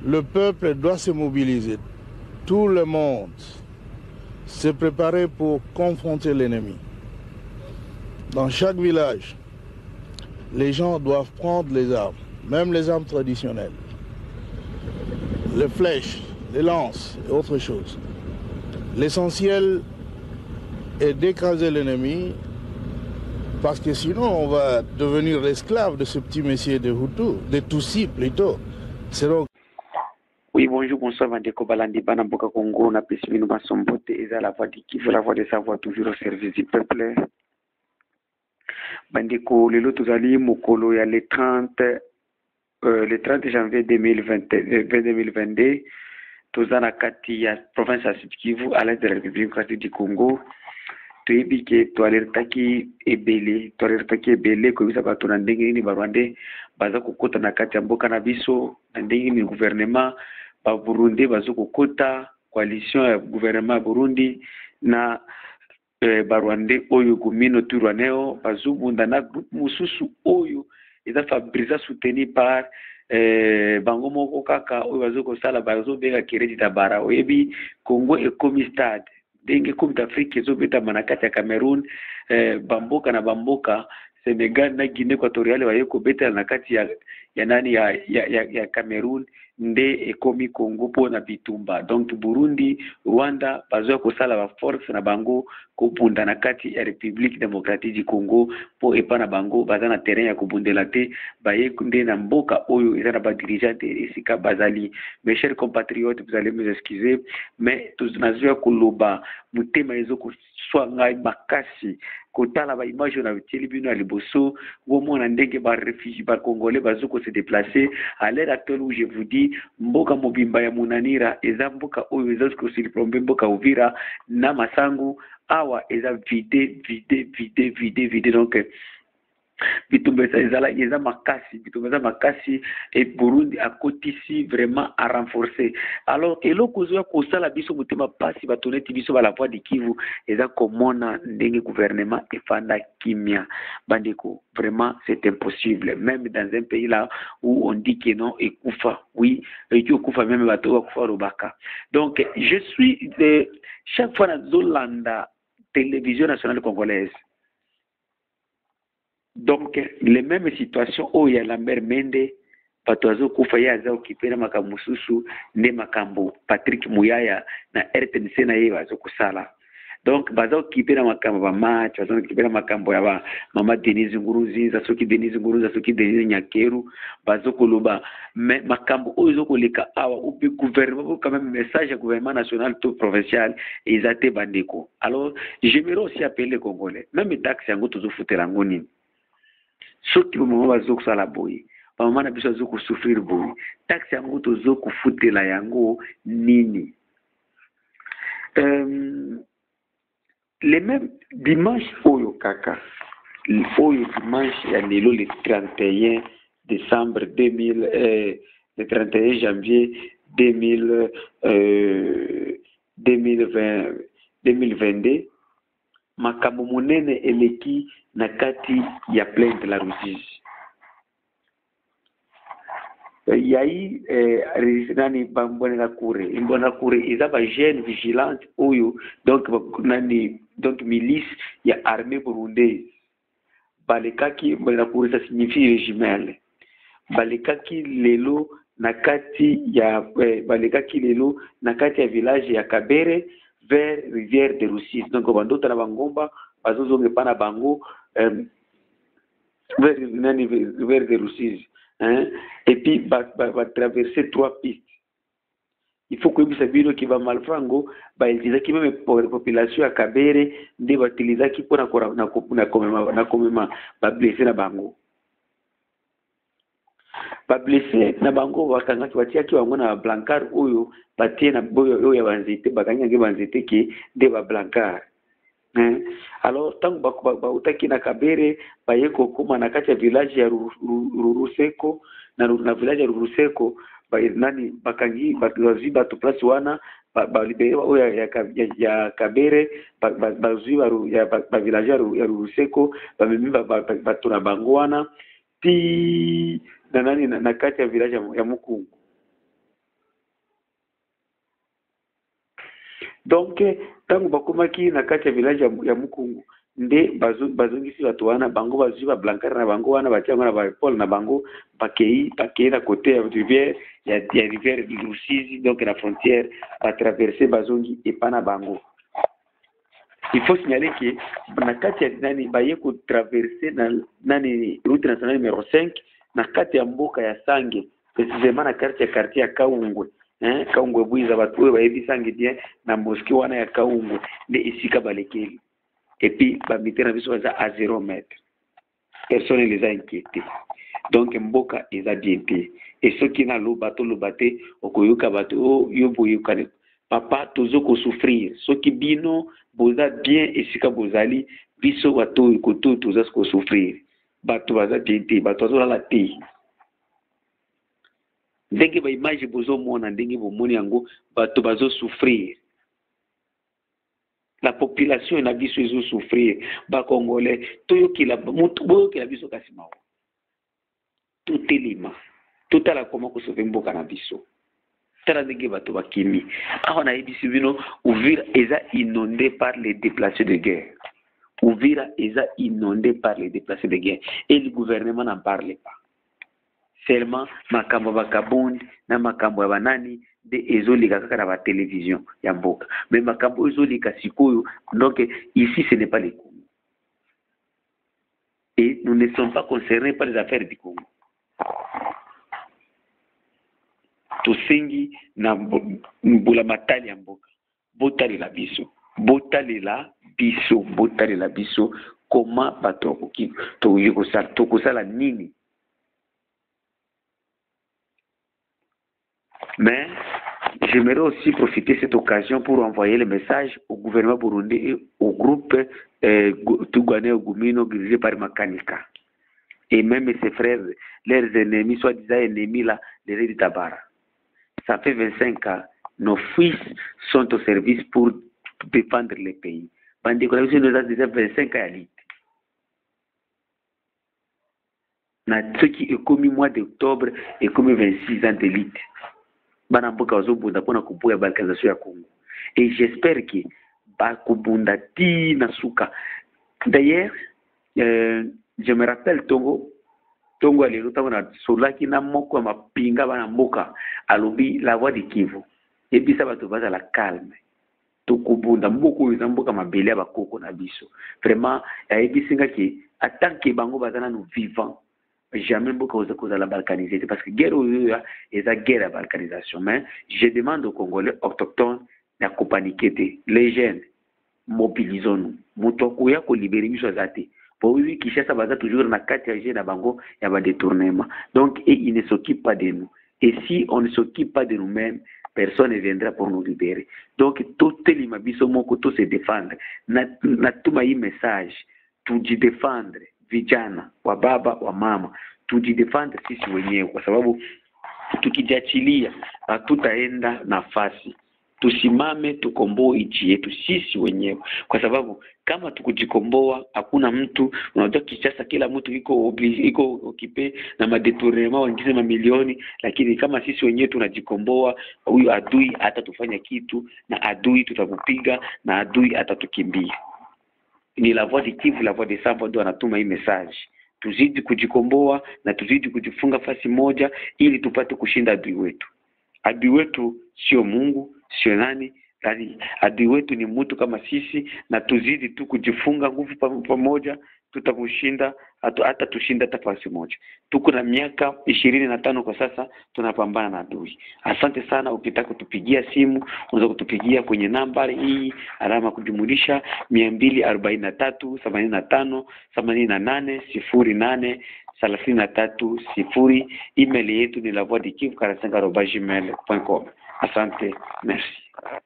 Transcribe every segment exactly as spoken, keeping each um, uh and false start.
le peuple doit se mobiliser. Tout le monde se préparer pour confronter l'ennemi. Dans chaque village, les gens doivent prendre les armes, même les armes traditionnelles, les flèches, les lances et autres choses. L'essentiel est d'écraser l'ennemi, parce que sinon on va devenir l'esclave de ce petit messier de Hutu, de Tutsi plutôt. C'est donc... Oui, bonjour, bonsoir, Vandeko Balandi, Banamboka Congo, na Pessimino Masombote, et la voix du Kivu, la voix de sa voix toujours au service du peuple. Bandeko, le lot ali Mokolo, il y a le trente, euh, le trente janvier deux mille vingt-deux, Tozana Kati, ya province à Sud Kivu, à l'est de la République démocratique du Congo. Toyebi ke toalertaki ebele toalertaki ebele ko bisa bato na ndenge nini barwande baza kokota na kati ya mboka na biso na ndenge nini gouvernement ba Burundi baza kokota coalition ya gouvernement ya Burundi na eh, barwande oyo gumino turwaneo bazubunda na groupe mususu oyo eza Fabriza soutenu par eh, bango moko kaka oyo baza kosala bazo bega kiredi tabara oyebi Congo ekomi stade denge Coupe d'Afrique ezobeta manakati ya Cameroun, eh, bamboka na bamboka Senegal na Guinée Equatoriale bayeko beta na kati ya ya nani ya ya, ya, ya Cameroun nde ekomi Congo po na bitumba. Donc Burundi, Rwanda bazo kosala ba force na bango kopunda na kati ya République démocratique du Congo po epa na bango baza na terrain ya kobundela te bayeko nde na mboka oyo eza na ba dirigeant esika bazali. Mes chers compatriotes, vous allez me excuser, mais tous nazo koloba mutema ezo ko swanga makasi kotala ba image na biteli bino ya liboso wo mona ndenge ba réfugiés ba congolais bazo ko se déplacer à l'heure actuelle où je vous dis mboka mobimba ya munanira eza mboka oyo eza ko se plombe mboka Uvira na Masangu awa eza vide vide vide vide vide donc bitumbesa ezala eza makasi bitumbesa makasi et Burundi a kotisi vraiment à renforcer. Alors eloko zo ya kosala biso mutema pasi batoneti biso ba la voix de Kivu eza komona ndenge gouvernement efanda kimia bandeko, vraiment c'est impossible même dans un pays là où on dit que non ekufa oui ekufa même bato ba kufa robaka. Donc je suis de, chaque fois na Zolanda télévision nationale congolaise. Donc les mêmes situations où il y a Lambert Mende patoazo kufa ya za okipena makamususu ne makambo Patrick Muyaya na R T N C na yeye bazo kusala. Donc bazo okipena makambo ba match bazo okipena makambo ya ba mama Denise Nguruzi za soki Denise Nguruzi za soki Denise Nyakeru bazo koloba mais makambo oyo koleka awa ubi gouvernement quand même message à gouvernement national tout provincial ezate bandeko. Alors j'aimerais aussi appeler les Congolais même taxe yango tozo futela ngoni soki mama bazo kusala boyi mama na biso bazo kusufrir boyi taxe yango tozo kufutela yango nini. Euh, les mêmes dimanche oyo kaka oyo dimanche ya lelo le trente et un décembre deux mille euh, le trente et un janvier deux mille euh, deux mille vingt deux mille vingt-deux makambo munene eleki na kati ya plaine de la Ruzizi. Yayi eh, nani bambone la kure imbona kure izaba jeune vigilante oyo donc nani donc milice ya armée burundaise balekaki mbona kure ça signifie régimel balekaki lelo na kati ya eh, balekaki lelo na kati ya village ya Kabere vers rivière de Rusizi. Donc bandota na bangomba bazozonge pana bango euh, vers nani vers de Rusizi. Hein? Et puis va, va, va traverser trois pistes. Il faut que vous bino qui va malfrango ba eliza ki même pour la population à Kabere nde ba utiliza ki pona na na komema na komema ba blessé na bango ba blessé na bango wakanga ki watia ki wango na blancard oyo batie na boyo oyo ya banzite bakanya nge banzite ki nde ba blancard. Hein? Alors tant ba ba utaki na Kabere ba yeko kuma na kati ya village ya Ruruseko na na village ya Ruruseko ba nani bakangi bazi bato place wana ba libere oya ya ya Kabere ba bazi ya ba village ya Ruruseko ba mimi ba bato na bango wana ti na nani na kati ya village ya Mukungu. Donc tangu bakomaki na kati ya village ya Mukungu nde bazo bazongisi watu wana bango bazwi ba blankar na bango wana batiango na ba Paul na bango bakei bakei na côté ya rivière ya ya rivière Rusizi, donc la frontière ba traverser bazongi epana bango. Il faut signaler que na kati ya nani baye ko traverser na nani route nationale numéro cinq na kati ya mboka ya Sange, précisément na quartier ya quartier ya Kaungwe. Hein, Kaungwe buiza batu ba yebi Sange bien na mosquée wana ya Kaungwe nde isika balekeli. Et puis ba mitena biso za à zéro mètre. Personne ne les a inquiétés. Donc mboka eza bien te. Et ceux qui na lo bato lo baté okoyoka bato o yobo yokane. Papa tozo ko souffrir. Ceux qui bino boza bien esika bozali biso bato koto toza ko souffrir. Bato baza bien te, bato zo la te. Ndenge ba image bozo mona ndenge bo moni yango bato bazo souffrir. La population et la vie sont souffrir. Ba Congolais, tout qui la mutubo qui la vie kasima. Tout est lima. Tout à la comment que sauver mboka na biso. Tala ndenge bato bakimi. Ah on a ebisi bino Uvira eza inondé par les déplacés de guerre. Uvira eza inondé par les déplacés de guerre et le gouvernement n'en parle pas. Seulement makambo bakabundi na makambo ya banani de ezolika kaka na ba télévision ya mboka, mais makambo ezolika sikoyo. Donc ici ce n'est pas le Congo et nous ne sommes pas concernés par les affaires du Congo. Tosengi na mbula matali ya mboka botali la biso botali la biso botali la biso comment bato ki to yuko sa to kosala nini. Mais j'aimerais aussi profiter de cette occasion pour envoyer le message au gouvernement burundais et au groupe euh, Tugwane Ogumino dirigé par Makanika. Et même ses frères, leurs ennemis, soi-disant ennemis là, les Redi Tabara. Ça fait vingt-cinq ans, nos fils sont au service pour défendre le pays. Bande Kolavisi nous a déjà vingt-cinq ans à l'île. Ce qui est commis mois d'octobre est commis vingt-six ans de l'île. Banamboka wazobunda pona kubuya balkanization ya Congo. Et j'espère que bakubunda ti nasuka. D'ailleurs, euh, je me rappelle Tongo, Tongo aliruta na solaki na moko mapinga banamboka alobi la voix de Kivu. Et puis ça va te baza la calme. Tokubunda mboko izamboka mabele ba koko na biso. Vraiment, ya ebisinga ki tant que bango bazana nous vivants. Jamais beaucoup de choses à la balkanisation parce que guerre est la guerre à la balkanisation. Mais je demande aux Congolais autochtones d'accompagner les jeunes, mobilisons-nous. Moutokouya ko libérer miso zate. Pour oui qui cherche à baser toujours na quatre jeunes à bango il y a pas détournement. Donc et ils ne s'occupent pas de nous. Et si on ne s'occupe pas de nous-mêmes, personne ne viendra pour nous libérer. Donc tout les mabiso moko tout se défendre. Na na tout ma message tout dit défendre. Vijana wa baba wa mama tujidefende sisi wenyewe kwa sababu tukijiachilia hatutaenda nafasi. Tusimame tukomboe nchi yetu sisi wenyewe kwa sababu kama tukujikomboa hakuna mtu unajua Kinshasa kila mtu iko iko okipe na madetournement wengine mamilioni, lakini kama sisi wenyewe tunajikomboa huyu adui atatufanya kitu na adui tutakupiga na adui atatukimbia. Ni la voix de Kivu, la voix de Samba ndio anatuma hii message. Tuzidi kujikomboa na tuzidi kujifunga fasi moja ili tupate kushinda adui wetu. Adui wetu sio Mungu, sio nani, bali adui wetu ni mtu kama sisi na tuzidi tu kujifunga nguvu pamoja tutakushinda hata hata tushinda hata fasi moja. Tuko na miaka ishirini na tano kwa sasa tunapambana na adui. Asante sana. Ukitaka kutupigia simu unaweza kutupigia kwenye nambari hii alama kujumulisha mia mbili arobaini na tatu themanini na tano themanini na nane sifuri nane thelathini na tatu sifuri. Email yetu ni la voix de kivu arobase gmail point com. Asante, merci.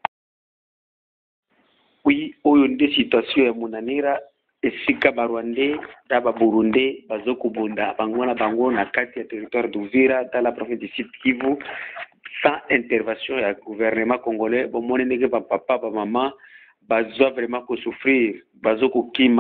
Oui, oyo nde situation ya Munanira esika barwande daba Burundi bazokubunda bangwana bango na kati ya territoire d'Uvira dans la province du Sud Kivu sans intervention ya gouvernement congolais. Bomone ndenge ba papa ba mama bazwa vraiment ko souffrir bazokukima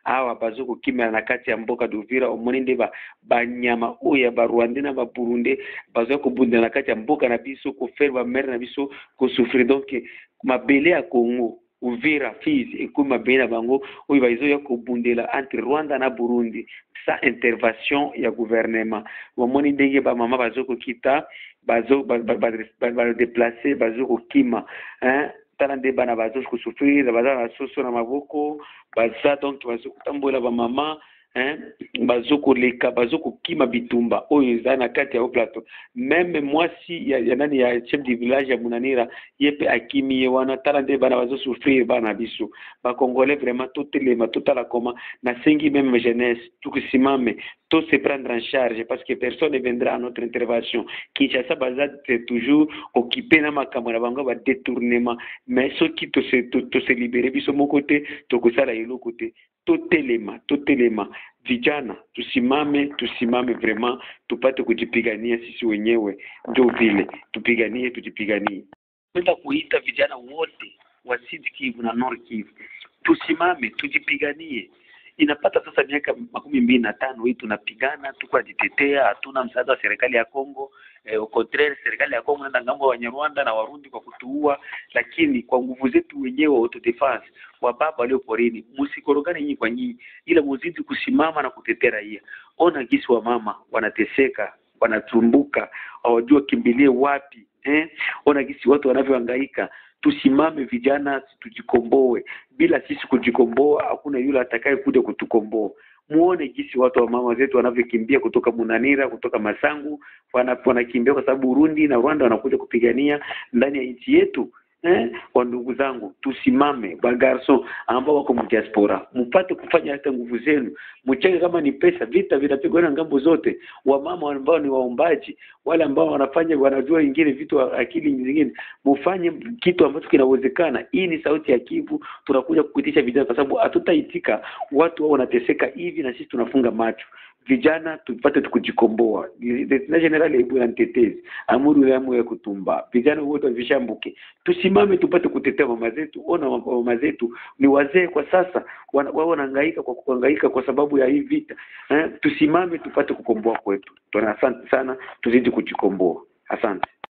awa bazoko kimela na kati ya mboka d'Uvira omoni nde ba banyama oya ba Rwanda na ba Burundi bazoko bunda na kati ya mboka na biso ko faire ba mère na biso ko souffrir. Donc mabele ya Congo Uvira Fizi eko mabele na bango oyo bazo ya ko bundela entre Rwanda na Burundi sa intervention ya gouvernement. Omoni ndenge ba mama bazoko kita bazo ba ba, ba, ba, ba déplacer bazoko kima hein talande bana bazoko souffrir bazana soso na maboko baza donc bazoko tambola ba mama hein bazoko leka bazoko kima bitumba oyo zana kati ya plateau. Même moi si ya, ya nani ya chef du village ya Munanira yepe akimi wana talande bana bazo souffrir bana biso ba congolais vraiment tout les ma tout la comment na sengi même jeunesse tout que simame tout se prendre en charge parce que personne ne viendra à notre intervention. Kinshasa baza c'est toujours occupé na makamera bango ba détournement mais ceux qui to se to se libérer biso mon côté to ko sala yelo côté tout élément tout élément vijana tusimame tusimame vraiment tupate kujipigania sisi wenyewe ndio vile tupiganie tujipiganie. Kwenda kuita vijana wote wa Sud Kivu na Nord Kivu tusimame tujipiganie. Inapata sasa miaka makumi mbili na tano hii tunapigana tuko ajitetea hatuna msaada wa serikali ya Kongo. Eh, au contraire serikali ya Kongo na ngambo wa Rwanda na Warundi kwa kutuua, lakini kwa nguvu zetu wenyewe auto defense wa baba walio porini msikorogane nyinyi kwa nyinyi ila muzidi kusimama na kutetea raia. Ona gisi wa mama wanateseka wanatumbuka hawajua kimbilie wapi eh ona gisi watu wanavyohangaika. Tusimame vijana tujikomboe, bila sisi kujikomboa hakuna yule atakaye kuja kutukomboa. Muone jinsi watu wa mama zetu wanavyokimbia kutoka Munanira kutoka Masangu wanakimbia kwa sababu Burundi na Rwanda wanakuja kupigania ndani ya nchi yetu. Eh, kwa ndugu zangu tusimame bagarso ambao wako mdiaspora mpate kufanya hata nguvu zenu mchenge kama ni pesa vita vinapigwa na ngambo zote. Wamama ambao ni waombaji wale ambao wanafanya wanajua wengine vitu akili nyingine mfanye kitu ambacho kinawezekana. Hii ni sauti ya Kivu tunakuja kukuitisha vijana kwa sababu hatutaitika watu wao wanateseka hivi na sisi tunafunga macho. Vijana tupate tukujikomboa. Na general Ebu na mtetezi amuru yamu ya kutumba vijana wote vishambuke tusimame tupate kutetea mama zetu. Ona mama zetu ni wazee kwa sasa wao wanahangaika kwa kuhangaika kwa sababu ya hii vita eh, tusimame tupate kukomboa kwetu. Tuna asante sana tuzidi kujikomboa. Asante.